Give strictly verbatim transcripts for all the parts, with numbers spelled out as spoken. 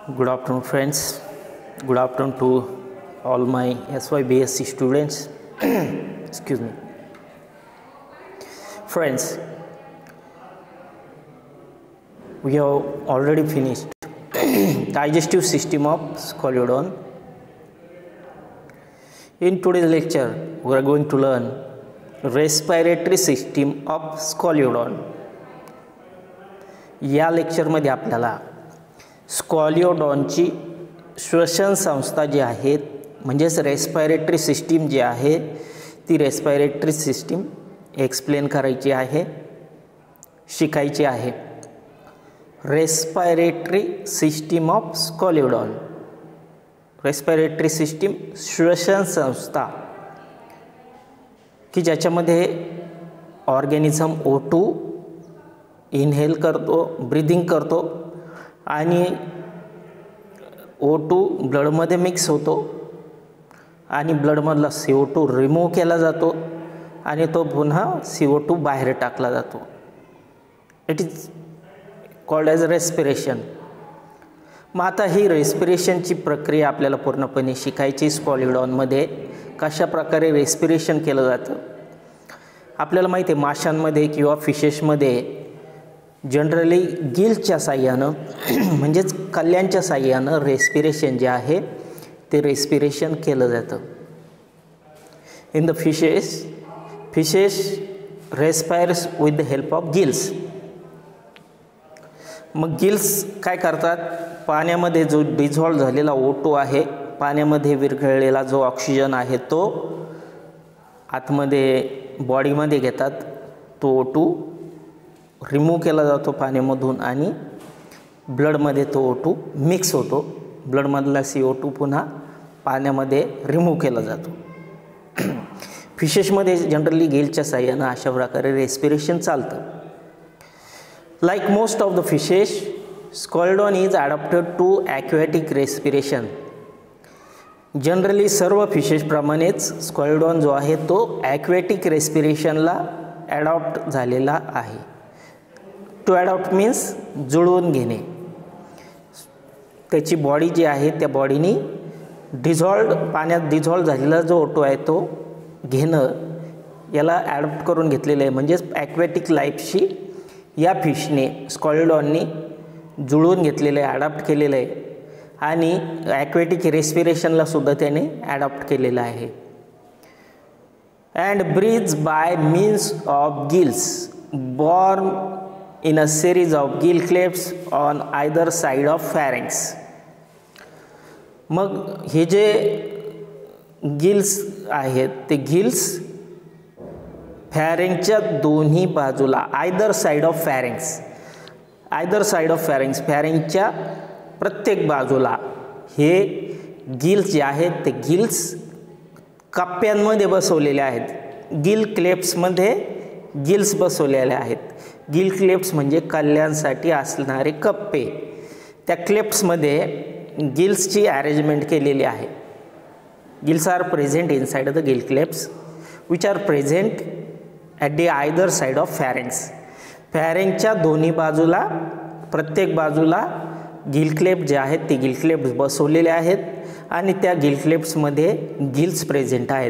Good afternoon, friends. Good afternoon to all my S Y B S C students. Excuse me. Friends, we have already finished digestive system of Scoliodon. In today's lecture, we are going to learn respiratory system of Scoliodon. या लेक्चरमध्ये आपल्याला स्कॉलिओडॉनची श्वसन संस्था जी आहे म्हणजेच respiratory system जी आहे ती respiratory system explain करायची आहे, शिकायची आहे. Respiratory system of scoliodon, respiratory system श्वसन संस्था की ज्याच्यामध्ये ऑर्गॅनिझम ओ टू इनहेल करतो, ब्रीदिंग करतो आणि ओ टू ब्लडमध्ये मिक्स होतो आणि ब्लडमधला सी ओ टू रिमूव्ह केला जातो आणि तो पुन्हा सी ओ टू बाहेर टाकला जातो. It is called as respiration. मग आता ही रेस्पिरेशनची प्रक्रिया आपल्याला पूर्णपणे शिकायची. स्कॉलिओडॉनमध्ये कशा प्रकारे रेस्पिरेशन केलं जातं आपल्याला माहिती आहे. माशांमध्ये किंवा फिशेसमध्ये जनरली गिल्सच्या साह्यानं म्हणजेच कल्ल्यांच्या साह्यानं रेस्पिरेशन जे आहे ते रेस्पिरेशन केलं जातं. In the fishes fishes respires with the help of gills. मग गिल्स काय करतात, पाण्यामध्ये जो डिझॉल्व झालेला ओ टू आहे, पाण्यामध्ये विरघळलेला जो ऑक्सिजन आहे तो आतमध्ये बॉडीमध्ये घेतात. तो ओ टू रिमूव्ह केला जातो पाण्यामधून आणि ब्लडमध्ये तो ओ टू मिक्स होतो. ब्लडमधला सी ओ टू पुन्हा पाण्यामध्ये रिमूव्ह केला जातो. फिशेसमध्ये जनरली गिल्सच्या साह्यानं अशा प्रकारे रेस्पिरेशन चालतं. Like most of the fishes, scoliodon is adopted to aquatic respiration. Generally सर्व फिशेसप्रमाणेच स्कॉलिओडॉन जो आहे तो ॲक्वॅटिक रेस्पिरेशनला ॲडॉप्ट झालेला आहे. टू ॲडॉप्ट मीन्स जुळवून घेणे. त्याची बॉडी जी आहे त्या बॉडीने डिझॉल्व पाण्यात डिझॉल्व झालेला जो ओटो आहे तो घेणं याला ॲडॉप्ट करून घेतलेलं आहे. म्हणजेच ॲक्वॅटिक लाईफशी या फिशने स्कॉलिओडॉनने जुळवून घेतलेलं आहे, ॲडॉप्ट केलेलं आहे आणि ॲक्वॅटिक रेस्पिरेशनला सुद्धा त्याने ॲडॉप्ट केलेलं आहे. And breathes by means of gills borne in a series of gill clefts on either side of pharynx. मग हे जे गिल्स आहेत ते गिल्स फॅरिंगच्या दोन्ही बाजूला, either side of pharynx, either side of pharynx फॅरिंगच्या प्रत्येक बाजूला हे गिल्स जे आहेत ते गिल्स कप्प्यांमध्ये बसवलेले आहेत. गिल क्लेप्समध्ये गिल्स बसवलेले आहेत. गिल क्लेप्स म्हणजे कल्ल्यांसाठी असणारे कप्पे. त्या क्लेप्समध्ये गिल्सची अरेंजमेंट केलेली आहे. Gills are present inside the gill clefts which are present at the either side of pharynx. फॅरिंगच्या दोन्ही बाजूला, प्रत्येक बाजूला गिल क्लेप जे आहेत ते गिल क्लेप्स बसवलेले आहेत आणि त्या गिल क्लेप्समध्ये गिल्स प्रेझेंट आहेत.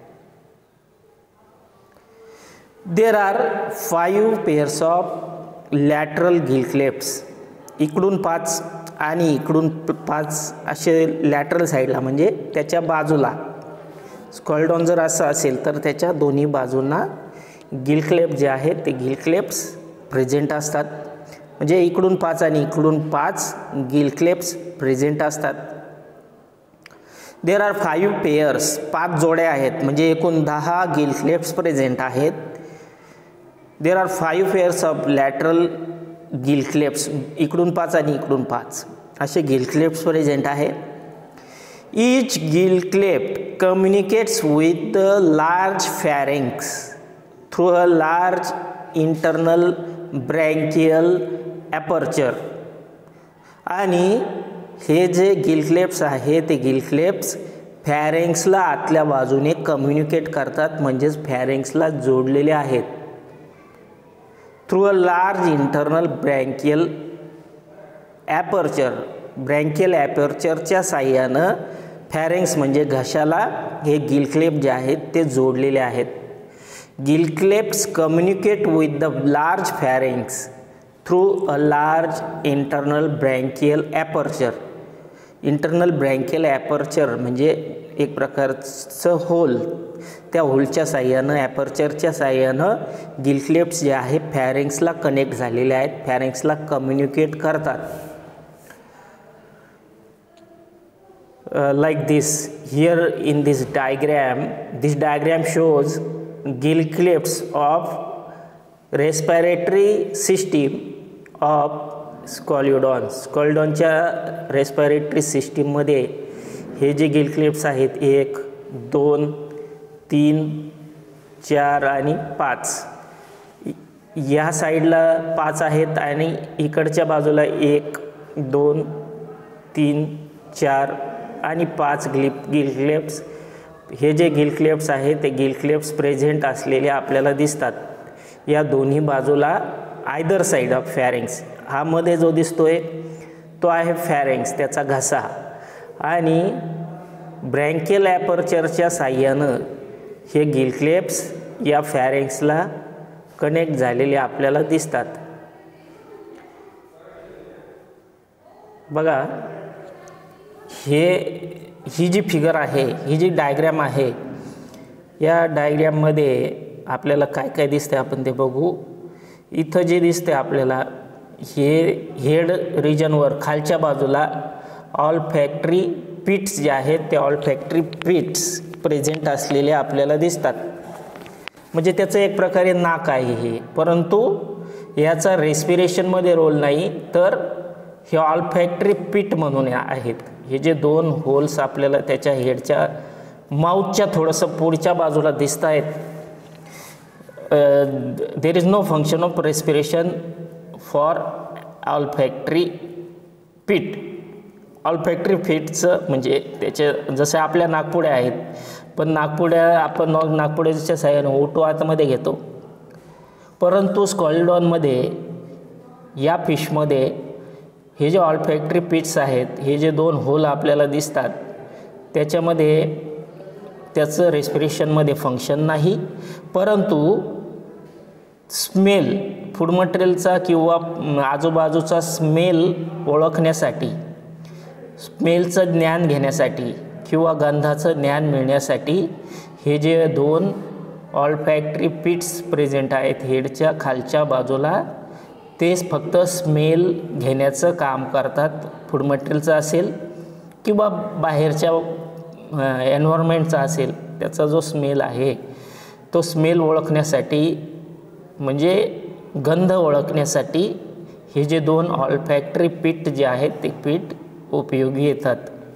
There are five pairs of lateral gill clefts. इकडून पाच आणि इकडून पाच असे लॅटरल साईडला म्हणजे त्याच्या बाजूला. स्कॉलिओडॉन जर असं असेल तर त्याच्या दोन्ही बाजूंना गिल क्लेप जे आहेत ते गिल क्लेप्स प्रेझेंट असतात. म्हणजे इकडून पाच आणि इकडून पाच गिल क्लेप्स प्रेझेंट असतात. देर आर फाईव्ह पेअर्स, पाच जोड्या आहेत म्हणजे एकूण दहा गिल क्लेप्स प्रेझेंट आहेत. There are five pairs of lateral gill clefts, इकडून पाच आणि इकडून पाच असे गिल क्लेप्स प्रेझेंट आहे. Each gill cleft communicates with the large pharynx through a large internal branchial aperture. आणि हे जे गिल क्लेप्स आहे ते गिल क्लेप्स फॅरिंग्सला आतल्या बाजूने कम्युनिकेट करतात, म्हणजेच फॅरिंग्सला जोडलेले आहेत. Through a large internal branchial aperture branchial ॲपर्चरच्या साह्यानं फॅरेंक्स म्हणजे घशाला हे गिलक्लेप जे आहेत ते जोडलेले आहेत. Gill clefts communicate with the large pharynx through a large internal branchial aperture. Internal branchial aperture म्हणजे एक प्रकारचं होल, त्या होलच्या साह्यानं ॲपर्चरच्या साह्यानं गिलक्लेप्स जे आहे फॅरेंक्सला कनेक्ट झालेले आहेत, फॅरेंक्सला कम्युनिकेट करतात. Like this here in this diagram, this diagram shows gill clefts of respiratory system of scoliodon. स्कॉल्युडॉनच्या रेस्पिरेटरी सिस्टीममध्ये हे जे गिलक्लेप्स आहेत एक, दोन, तीन, चार आणि पाच, या साईडला पाच आहेत आणि इकडच्या बाजूला एक, दोन, तीन, चार आणि पाच गिल गिलक्लेप्स हे जे गिलक्लेप्स आहेत ते गिलक्लेप्स प्रेझेंट असलेले आपल्याला दिसतात या दोन्ही बाजूला आयदर साईड ऑफ फॅरेंक्स. हा मध्ये जो दिसतोय तो आहे फॅरेंक्स, त्याचा घसा, आणि ब्रँकियल ॲपर्चरच्या साह्यानं हे गिलक्लेप्स या फॅरेंक्सला कनेक्ट झालेले आपल्याला दिसतात. बघा हे ही जी फिगर आहे, ही जी डायग्रॅम आहे, या डायग्रॅममध्ये आपल्याला काय काय दिसते आपण ते बघू. इथं जे दिसते आपल्याला हे हेड रिजनवर खालच्या बाजूला ऑल फॅक्टरी पिट्स जे आहेत ते ऑल फॅक्टरी पिट्स प्रेझेंट असलेले आपल्याला दिसतात. म्हणजे त्याचं एक प्रकारे नाक आहे हे, परंतु याचा रेस्पिरेशनमध्ये रोल नाही, तर हे ऑल फॅक्टरी पिट म्हणून आहेत. हे जे दोन होल्स आपल्याला त्याच्या हेडच्या माउथच्या थोडंसं पुढच्या बाजूला दिसत आहेत. There is no function of respiration for olfactory pit. Olfactory पीटचं म्हणजे त्याचे जसे आपल्या नागपुड्या आहेत, पण नागपुड्या आपण नागपुड्याच्या साह्यानं ओटो आतमध्ये घेतो, परंतु स्कॉल्युडॉनमध्ये या फिशमध्ये हे जे ऑल्फॅक्टरी पीट्स आहेत, हे जे दोन होल आपल्याला दिसतात, त्याच्यामध्ये त्याचं रेस्पिरेशनमध्ये फंक्शन नाही, परंतु स्मेल फूड मटेरियलचा किंवा आजूबाजूचा स्मेल ओळखण्यासाठी, स्मेलचं ज्ञान घेण्यासाठी किंवा गंधाचं ज्ञान मिळण्यासाठी हे जे दोन ऑल्फॅक्टरी पिट्स प्रेझेंट आहेत हेडच्या खालच्या बाजूला, तेच फक्त स्मेल घेण्याचं काम करतात. फूड मटेरियलचं असेल किंवा बाहेरच्या एन्व्हायरमेंटचा असेल, त्याचा जो स्मेल आहे तो स्मेल ओळखण्यासाठी म्हणजे गंध ओळखण्यासाठी हे जे दोन ऑल्फॅक्टरी पीट जे आहेत ते पीट उपयोगी येतात.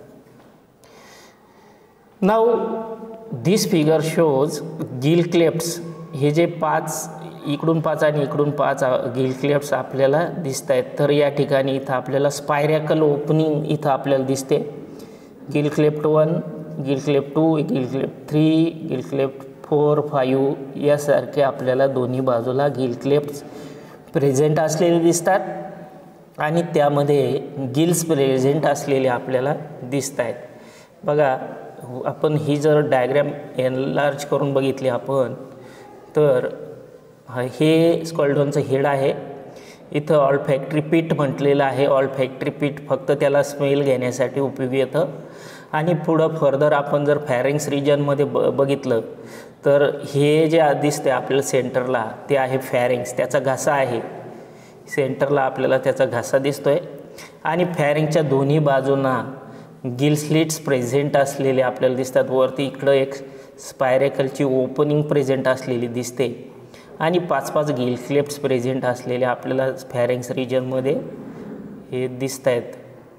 Now this figure shows gill clefts. हे जे पाच इकडून पाच आणि इकडून पाच गिलक्लेप्स आपल्याला दिसत आहेत, तर या ठिकाणी इथं आपल्याला स्पायरॅकल ओपनिंग इथं आपल्याला दिसते. Gill cleft one, gill cleft two, gill cleft three, gill cleft four, five यासारखे आपल्याला दोन्ही बाजूला गिलक्लेप्स प्रेझेंट असलेले दिसतात आणि त्यामध्ये गिल्स प्रेझेंट असलेले आपल्याला दिसत आहेत. बघा आपण ही जर डायग्रॅम एनलार्ज करून बघितली आपण, तर हे स्कॉल्युडॉनचं हेड आहे. इथं ऑल्फॅक्टरी पीट म्हटलेलं आहे. ऑल्फॅक्टरी पीट फक्त त्याला स्मेल घेण्यासाठी उपयोगी येतं. आणि पुढं फर्दर आपण जर फॅरेंक्स रिजनमध्ये ब बघितलं तर हे जे दिसते आपल्याला सेंटरला ते आहे फॅरेंक्स, त्याचा घसा आहे. सेंटरला आपल्याला त्याचा घसा दिसतोय आणि फॅरेंक्सच्या दोन्ही बाजूंना गिल स्लिट्स प्रेझेंट असलेले आपल्याला दिसतात. वरती इकडं एक स्पायरेकलची ओपनिंग प्रेझेंट असलेली दिसते आणि पाच पाच गिलक्लेप्स प्रेझेंट असलेले आपल्याला फॅरेंक्स रिजनमध्ये हे दिसत आहेत.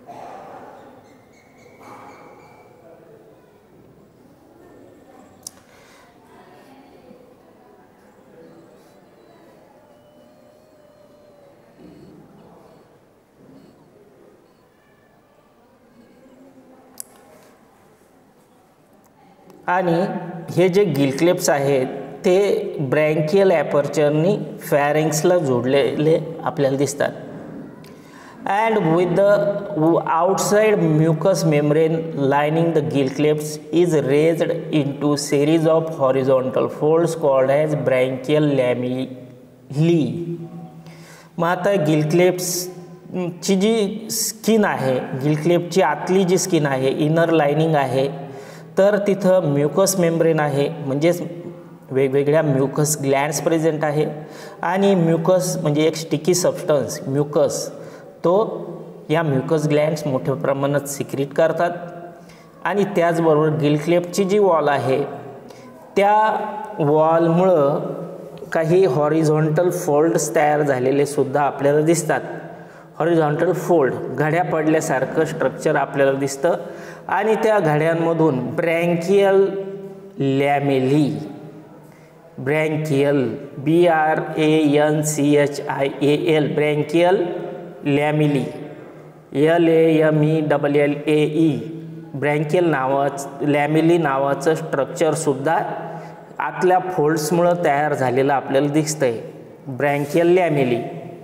आणि हे जे गिलक्लेप्स आहेत ते ब्रँकियल ॲपर्चरनी फॅरेंक्सला जोडलेले आपल्याला दिसतात. and with the outside mucous membrane lining the gill clefts is raised into series of horizontal folds called as branchial lamellae. मग आता गिल क्लेफ्ट्सची जी स्किन आहे, गिल क्लेफ्टची आतली जी स्किन आहे, इनर लाइनिंग आहे, तर तिथं म्युकस मेम्ब्रेन आहे, म्हणजेच वेगवेगळ्या म्युकस ग्लँड्स प्रेझेंट आहे आणि म्युकस म्हणजे एक स्टिकी सबस्टन्स म्युकस, तो या म्युकस ग्लँड्स मोठ्या प्रमाणात सिक्रीट करतात आणि त्याचबरोबर गिल क्लेफ्टची जी वॉल आहे त्या वॉलमुळं काही हॉरिझॉन्टल फोल्ड्स तयार झालेले सुद्धा आपल्याला दिसतात. हॉरिझॉन्टल फोल्ड घड्या पडल्यासारखं स्ट्रक्चर आपल्याला दिसतं आणि त्या घड्यांमधून branchial lamellae, branchial B R A N C H I A L branchial lamellae L A M E double L A E branchial नावाचं लॅमिली नावाचं स्ट्रक्चरसुद्धा आतल्या फोल्ड्समुळं तयार झालेलं आपल्याला दिसतंय, ब्रँकियल लॅमिली.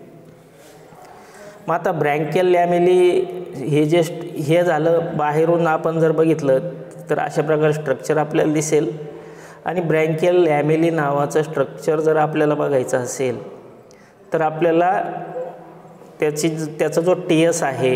मग आता ब्रँकियल लॅमिली हे जे हे झालं बाहेरून आपण जर बघितलं तर अशा प्रकारे स्ट्रक्चर आपल्याला दिसेल आणि ब्रँकियल लॅमिली नावाचं स्ट्रक्चर जर आपल्याला बघायचं असेल तर आपल्याला त्याची त्याचा जो टीएस आहे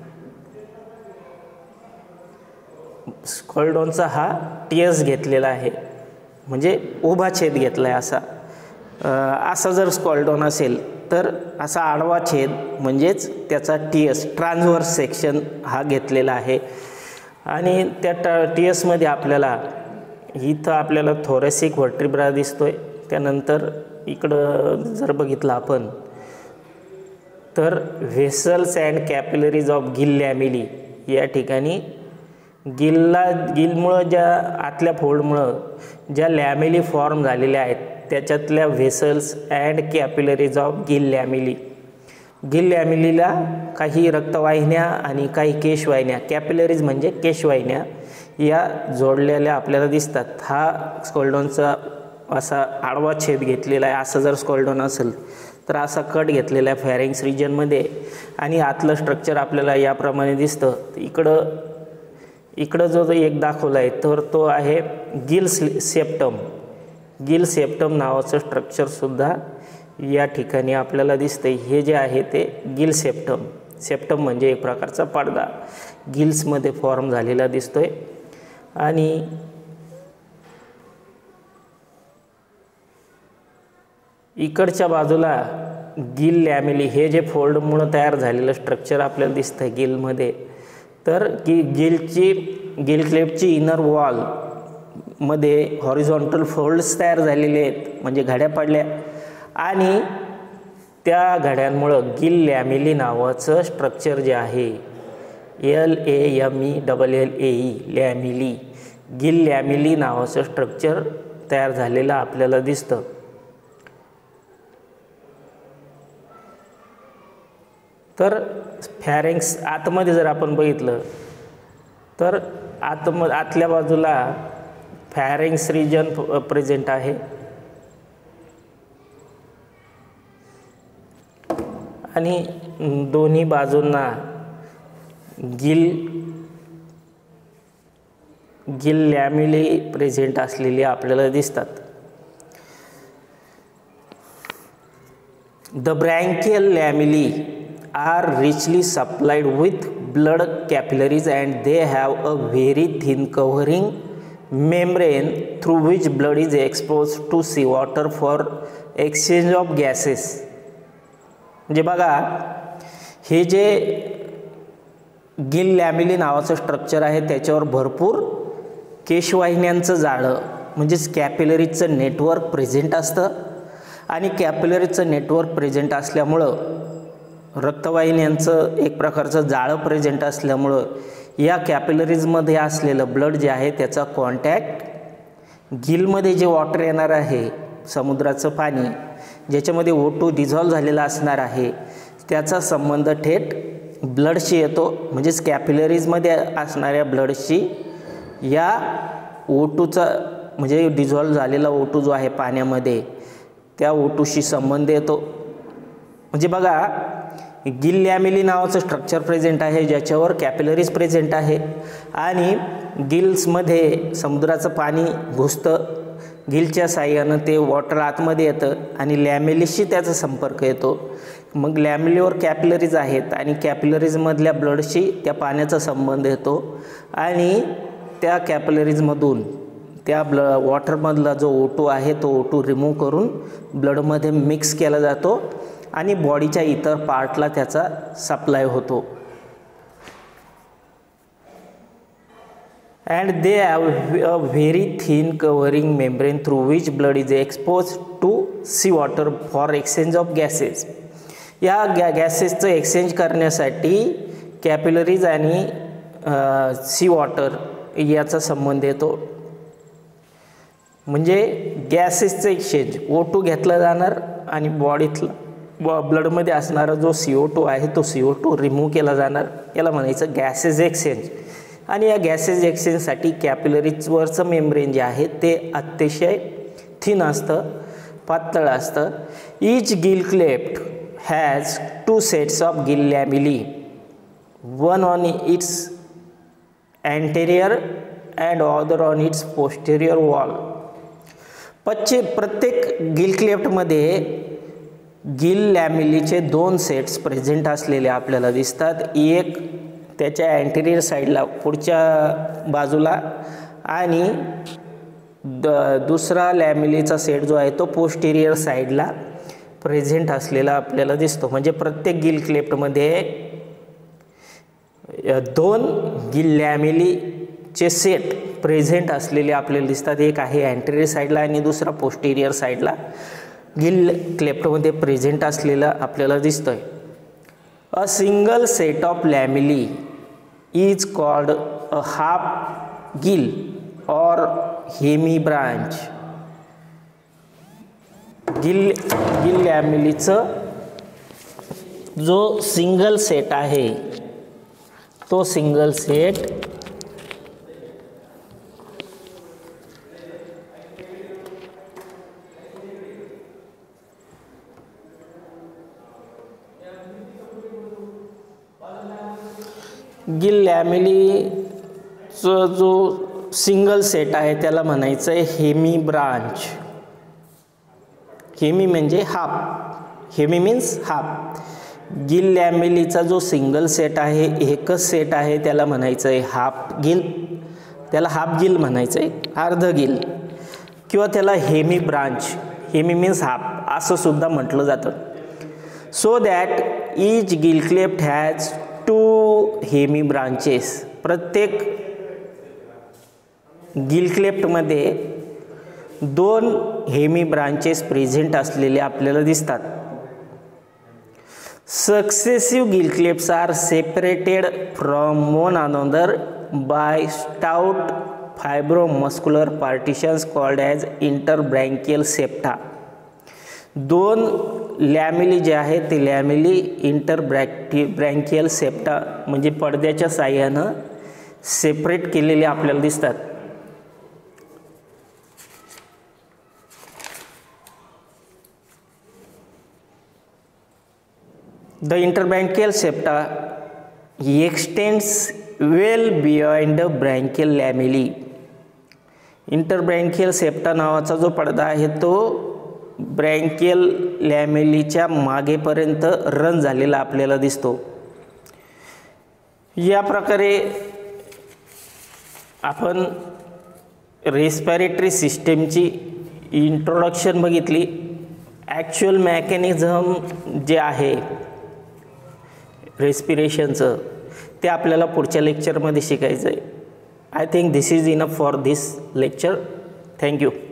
स्कॉल्डॉनचा हा टीएस घेतलेला आहे, म्हणजे उभा छेद घेतला आहे. असा असा जर स्कॉल्डॉन असेल तर असा आडवा छेद म्हणजेच त्याचा टीएस ट्रान्सव्हर्स सेक्शन हा घेतलेला आहे आणि त्या ट टीएसमध्ये आपल्याला इथं आपल्याला थोरॅसिक व्हर्टिब्रा दिसतोय. त्यानंतर इकडं जर बघितलं आपण तर vessels and capillaries of gill lamellae या ठिकाणी गिलला गिलमुळं ज्या आतल्या फोल्डमुळं ज्या लॅमिली फॉर्म झालेल्या आहेत त्याच्यातल्या vessels and capillaries of gill lamellae, gill लॅमिलीला काही रक्तवाहिन्या आणि काही केशवाहिन्या, कॅपिलरीज म्हणजे केशवाहिन्या, या जोडलेल्या आपल्याला दिसतात. हा स्कॉल्डॉनचा असा आडवा छेद घेतलेला आहे. असं जर स्कॉल्डॉन असेल तर असा कट घेतलेला आहे फॅरिंग्स रिजनमध्ये आणि आतलं स्ट्रक्चर आपल्याला याप्रमाणे दिसतं. इकडं इकडं जो एक दाखवला आहे तर तो आहे गिल सेप्टम, गिल सेप्टम नावाचं स्ट्रक्चरसुद्धा या ठिकाणी आपल्याला दिसतं. हे जे आहे ते गिल सेप्टम, सेप्टम म्हणजे एक प्रकारचा पडदा गिल्समध्ये फॉर्म झालेला दिसतोय आणि इकडच्या बाजूला गिल लॅमिली हे जे फोल्डमुळं तयार झालेलं स्ट्रक्चर आपल्याला दिसतं गिलमध्ये, तर गी गिलची गिल क्लेफ्टची इनर वॉल मध्ये हॉरिझॉन्टल फोल्ड्स तयार झालेले आहेत म्हणजे घड्या पडल्या आणि त्या घड्यांमुळं गिल लॅमिली नावाचं स्ट्रक्चर जे आहे L A M E double L A E lamellae, gill lamellae नावाचं स्ट्रक्चर तयार झालेलं आपल्याला दिसतं. तर फॅरिंग्स आतमध्ये जर आपण बघितलं तर आतम आतल्या बाजूला फॅरिंग्स रिजन प्रेझेंट आहे आणि दोन्ही बाजूंना गिल गिल लॅमिली प्रेझेंट असलेली आपल्याला दिसतात. The branchial lamellae are richly supplied with blood capillaries and they have a very thin covering membrane through which blood is exposed to seawater for exchange of gases. म्हणजे बघा हे जे gill lamellae नावाचं structure आहे त्याच्यावर भरपूर केशवाहिन्यांचं जाळं म्हणजेच कॅपिलरीचं नेटवर्क प्रेझेंट असतं आणि कॅपिलरीचं नेटवर्क प्रेझेंट असल्यामुळं रक्तवाहिन्यांचं एक प्रकारचं जाळं प्रेझेंट असल्यामुळं या कॅपिलरीजमध्ये असलेलं ब्लड जे आहे त्याचा कॉन्टॅक्ट गिलमध्ये जे वॉटर येणार आहे समुद्राचं पाणी ज्याच्यामध्ये ओ टू डिझॉल्व झालेला असणार आहे त्याचा संबंध थेट ब्लडशी येतो. म्हणजेच कॅपिलरीजमध्ये असणाऱ्या ब्लडशी या ओ टूचा म्हणजे डिझॉल्व झालेला ओ टू जो आहे पाण्यामध्ये त्या ओ टूशी संबंध येतो. म्हणजे बघा गिल लॅमेली नावाचं स्ट्रक्चर प्रेझेंट आहे ज्याच्यावर कॅपिलरीज प्रेझेंट आहे आणि गिल्समध्ये समुद्राचं पाणी घुसतं, गिलच्या साह्यानं ते वॉटर आतमध्ये येतं आणि लॅमेलीशी त्याचा संपर्क येतो. मग लॅमेलीवर कॅपिलरीज आहेत आणि कॅपिलरीजमधल्या ब्लडशी त्या पाण्याचा संबंध येतो आणि त्या कॅपिलरीजमधून त्या ब्ल वॉटरमधला जो ओ टू आहे तो ओ टू रिमूव्ह करून ब्लडमध्ये मिक्स केला जातो आणि बॉडीच्या इतर पार्टला त्याचा सप्लाय होतो. and they have a very thin covering membrane through which blood is exposed to sea water for exchange of gases. या गॅ गॅसेसचं एक्सचेंज करण्यासाठी कॅपिलरीज आणि सी वॉटर याचा संबंध येतो. म्हणजे गॅसेसचं एक्सचेंज ओ टू घेतला जाणार आणि बॉडीतला ब ब्लडमध्ये असणारा जो सी ओ टू आहे तो सी ओ टू रिमूव्ह केला जाणार, याला म्हणायचं गॅसेस एक्सचेंज. आणि या गॅसेस एक्सचेंजसाठी कॅपिलरीजवरचं मेम्ब्रेन जे आहे ते अतिशय थिन असतं, पातळ असतं. Each gill cleft has two sets of gill lamellae, one on its anterior and other on its posterior wall. पश्चिम प्रत्येक गिल क्लेफ्टमध्ये गिल लॅमेलीचे दोन सेट्स प्रेझेंट असलेले आपल्याला दिसतात. एक त्याच्या अँटेरियर साईडला पुढच्या बाजूला आणि द दुसरा लॅमेलीचा सेट जो आहे तो पोस्टेरियर साईडला प्रेझेंट असलेला आपल्याला दिसतो. म्हणजे प्रत्येक गिल क्लेफ्टमध्ये दोन गिल लॅमेलीचे सेट प्रेझेंट असलेले आपल्याला दिसतात. एक आहे अँटेरियर साईडला आणि दुसरा पोस्टेरियर साईडला गिल क्लेफ्टमध्ये प्रेझेंट असलेला आपल्याला दिसतोय. A single set of lamellae is called a half gill or hemi branch. Gill gill लॅमेलीचं जो सिंगल सेट आहे तो सिंगल सेट गिल लॅमेलीचं जो सिंगल सेट आहे त्याला म्हणायचं आहे हेमी ब्रांच. हेमी म्हणजे half, hemi means half. Gill लॅमेलीचा जो सिंगल सेट आहे, एकच सेट आहे, त्याला म्हणायचं आहे हाफ गिल, त्याला हाफ गिल म्हणायचं आहे, अर्ध गिल, किंवा त्याला hemi branch, hemi means half असं सुद्धा म्हटलं जातं. So that each gill cleft has two hemi branches. प्रत्येक गिल क्लेफ्टमध्ये दोन हेमी ब्रांचेस प्रेझेंट असलेले आपल्याला दिसतात. Successive gill clefts are separated from one another by stout fibromuscular partitions called as interbranchial septa. दोन लॅमेली जे आहे ते लॅमेली इंटरब्रॅक्टी ब्रँकियल सेप्टा म्हणजे पडद्याच्या साह्यानं सेपरेट केलेले आपल्याला दिसतात. The interbranchial septa extends well beyond the branchial lamellae. Interbranchial septa नावाचा जो पडदा आहे तो ब्रँकियल लॅमेलीच्या मागेपर्यंत रन झालेला आपल्याला दिसतो. या प्रकारे आपण रेस्पिरेटरी सिस्टीमची इंट्रोडक्शन बघितली. ॲक्च्युअल मेकॅनिझम जे आहे रेस्पिरेशनचं ते आपल्याला पुढच्या लेक्चरमध्ये शिकायचं आहे. I think this is enough for this lecture. Thank you.